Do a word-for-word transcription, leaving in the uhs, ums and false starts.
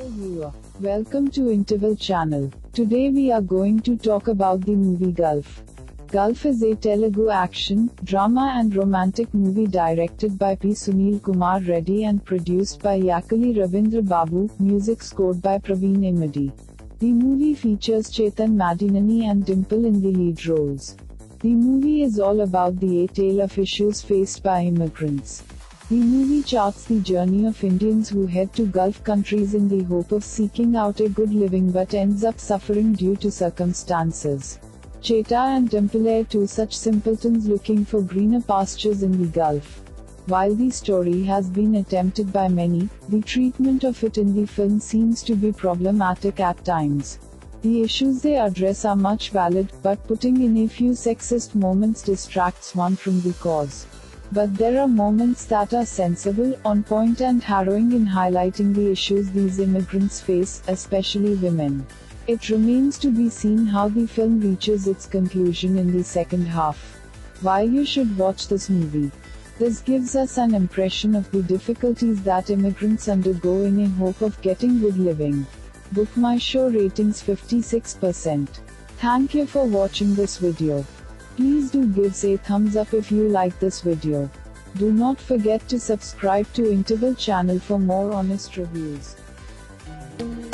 viewer. Welcome to Interval Channel. Today we are going to talk about the movie Gulf. Gulf is a Telugu action, drama and romantic movie directed by P. Sunil Kumar Reddy and produced by Yakali Ravindra Babu, music scored by Praveen Immadi. The movie features Chetan Madinani and Dimple in the lead roles. The movie is all about the a tale of issues faced by immigrants. The movie charts the journey of Indians who head to Gulf countries in the hope of seeking out a good living but ends up suffering due to circumstances. Cheta and Dimple are two such simpletons looking for greener pastures in the Gulf. While the story has been attempted by many, the treatment of it in the film seems to be problematic at times. The issues they address are much valid, but putting in a few sexist moments distracts one from the cause. But there are moments that are sensible, on point and harrowing in highlighting the issues these immigrants face, especially women. It remains to be seen how the film reaches its conclusion in the second half. Why you should watch this movie. This gives us an impression of the difficulties that immigrants undergo in a hope of getting good living. Book My Show ratings fifty-six percent. Thank you for watching this video. Please do give a thumbs up if you like this video. Do not forget to subscribe to Interval Channel for more honest reviews.